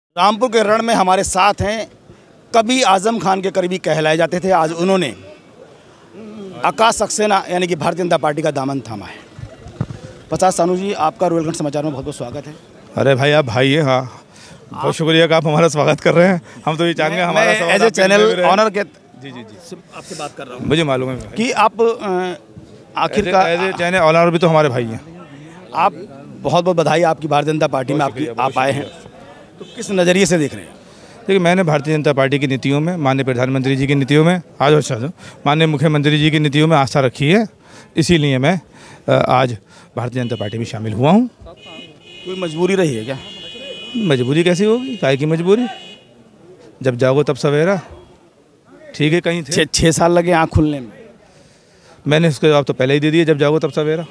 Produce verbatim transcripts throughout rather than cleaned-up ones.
रामपुर के रण में हमारे साथ हैं, कभी आजम खान के करीबी कहलाए जाते थे, आज उन्होंने आकाश सक्सेना यानी कि भारतीय जनता पार्टी का दामन थामा है। प्रसाद सानू जी, आपका रोहिलखंड समाचार में बहुत बहुत स्वागत है। अरे भाई, आप भाई हैं। हाँ, बहुत शुक्रिया कि आप हमारा स्वागत कर रहे हैं। हम तो ये चाहेंगे हमारा एज ए चैनल ऑनर के जी जी जी आपसे बात कर रहा हूँ। मुझे मालूम है कि आप आखिर का एज ए चैनल ऑनर भी तो हमारे भाई हैं। आप बहुत बहुत बधाई आपकी भारतीय जनता पार्टी में आपकी आप आए हैं, तो किस नज़रिए से देख रहे हैं? देखिए, मैंने भारतीय जनता पार्टी की नीतियों में, माननीय प्रधानमंत्री जी की नीतियों में, आज और माननीय मुख्यमंत्री जी की नीतियों में आस्था रखी है। इसीलिए मैं आज भारतीय जनता पार्टी में शामिल हुआ हूँ। कोई मजबूरी रही है क्या? मजबूरी कैसी होगी? काय की मजबूरी? जब जागो तब सवेरा। ठीक है, कहीं थे छः साल लगे आँख खुलने में। मैंने उसके जवाब तो पहले ही दे दिया, जब जागो तब सवेरा।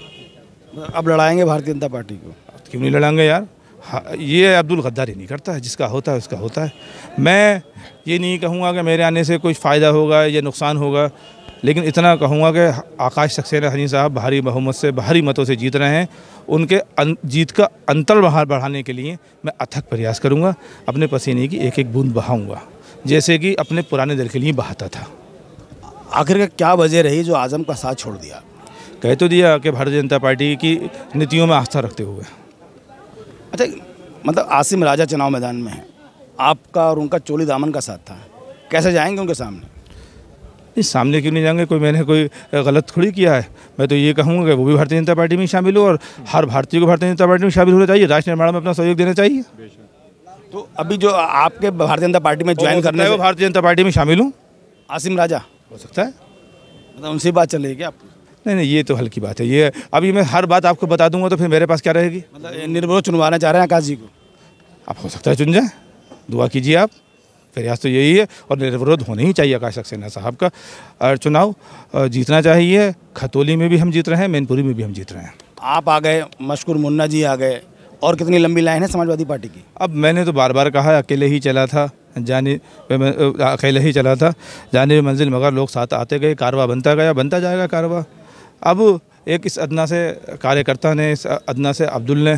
अब लड़ाएंगे भारतीय जनता पार्टी को? क्यों नहीं लड़ाएंगे यार? हाँ, ये अब्दुल गद्दारी नहीं करता है, जिसका होता है उसका होता है। मैं ये नहीं कहूँगा कि मेरे आने से कुछ फ़ायदा होगा या नुकसान होगा, लेकिन इतना कहूँगा कि आकाश सक्सेना हनी साहब भारी बहुमत से, भारी मतों से जीत रहे हैं। उनके अन, जीत का अंतर बाहर बढ़ाने के लिए मैं अथक प्रयास करूँगा। अपने पसीने की एक एक बूंद बहाऊँगा, जैसे कि अपने पुराने दल के लिए बहाता था। आखिर का क्या वजह रही जो आजम का साथ छोड़ दिया? कह तो दिया कि भारतीय जनता पार्टी की नीतियों में आस्था रखते हुए। अच्छा, मतलब आसिम राजा चुनाव मैदान में है, आपका और उनका चोली दामन का साथ था, कैसे जाएंगे उनके सामने? इस सामने क्यों नहीं जाएंगे? कोई मैंने कोई गलत थोड़ी किया है। मैं तो ये कहूँगा कि वो भी भारतीय जनता पार्टी में शामिल हो और हर भारतीय को भारतीय जनता पार्टी में शामिल होना चाहिए, राष्ट्र निर्माण में अपना सहयोग देना चाहिए। तो अभी जो आपके भारतीय जनता पार्टी में ज्वाइन करने वो भारतीय जनता पार्टी में शामिल हूँ। आसिम राजा हो सकता है, मतलब उनसे बात चल रही है क्या? नहीं नहीं, ये तो हल्की बात है। ये अभी मैं हर बात आपको बता दूंगा तो फिर मेरे पास क्या रहेगी? मतलब निर्विरोध चुनवाना चाह रहे हैं आकाश जी को? आप हो सकता है चुन जाए, दुआ कीजिए आप। प्रयास तो यही है और निर्विरोध होना ही चाहिए आकाश सक्सेना साहब का। और चुनाव जीतना चाहिए। खतौली में भी हम जीत रहे हैं, मैनपुरी में भी हम जीत रहे हैं। आप आ गए, मशकूर मुन्ना जी आ गए, और कितनी लंबी लाइन है समाजवादी पार्टी की? अब मैंने तो बार बार कहा, अकेले ही चला था जाने अकेले ही चला था जाने में मंजिल, मगर लोग साथ आते गए, कारवा बनता गया, बनता जाएगा कारवा। अब एक इस अदना से कार्यकर्ता ने, इस अदना से अब्दुल ने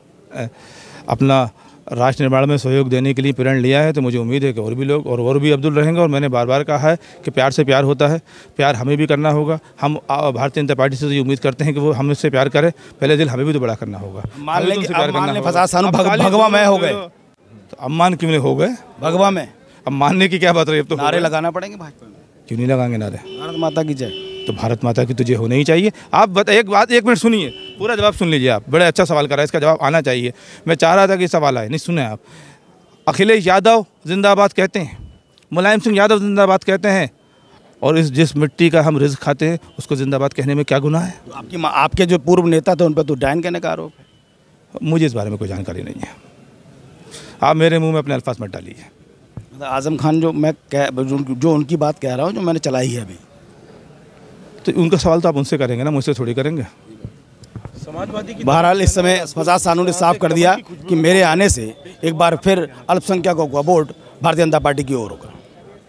अपना राष्ट्र निर्माण में सहयोग देने के लिए प्रण लिया है, तो मुझे उम्मीद है कि और भी लोग और और भी अब्दुल रहेंगे। और मैंने बार बार कहा है कि प्यार से प्यार होता है, प्यार हमें भी करना होगा। हम भारतीय जनता पार्टी से तो ये उम्मीद करते हैं कि वो हमसे प्यार करे, पहले दिल हमें भी तो बड़ा करना होगा। मान लें कि भगवा में हो गए, तो अम्मान क्यों नहीं हो गए भगवा में? अब मानने की क्या बात रही? अब तो नारे लगाना पड़ेंगे भाजपा में। क्यों नहीं लगाएंगे नारे? भारत माता की जय। तो भारत माता की तुझे होना ही चाहिए। आप बता, एक बात, एक मिनट सुनिए, पूरा जवाब सुन लीजिए आप। बड़े अच्छा सवाल करा है, इसका जवाब आना चाहिए। मैं चाह रहा था कि सवाल आए, नहीं सुने आप। अखिलेश यादव जिंदाबाद कहते हैं, मुलायम सिंह यादव जिंदाबाद कहते हैं, और इस जिस मिट्टी का हम रिज्क खाते हैं उसको जिंदाबाद कहने में क्या गुनाह है? तो आपकी आपके जो पूर्व नेता थे उन पर तो डायन कहने का आरोप है। मुझे इस बारे में कोई जानकारी नहीं है। आप मेरे मुँह में अपने अल्फाज मत डालिए। मतलब आजम खान जो मैं कह जो, जो उनकी बात कह रहा हूँ, जो मैंने चलाई है अभी, तो उनका सवाल तो आप उनसे करेंगे ना, मुझसे थोड़ी करेंगे। समाजवादी की बहरहाल इस समय प्रसाद सानू ने साफ कर दिया कि मेरे आने से एक बार फिर अल्पसंख्यकों का वोट भारतीय जनता पार्टी की ओर होगा।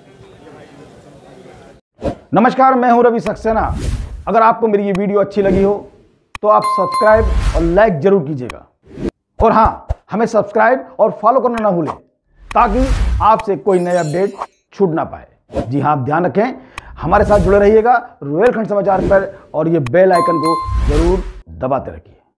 नमस्कार, मैं हूं रवि सक्सेना। अगर आपको मेरी ये वीडियो अच्छी लगी हो तो आप सब्सक्राइब और लाइक जरूर कीजिएगा, और हाँ, हमें सब्सक्राइब और फॉलो करना ना भूलें ताकि आपसे कोई नई अपडेट छूट ना पाए। जी हाँ, आप ध्यान रखें, हमारे साथ जुड़े रहिएगा रोहिलखंड समाचार पर, और ये बेल आइकन को जरूर दबाते रखिए।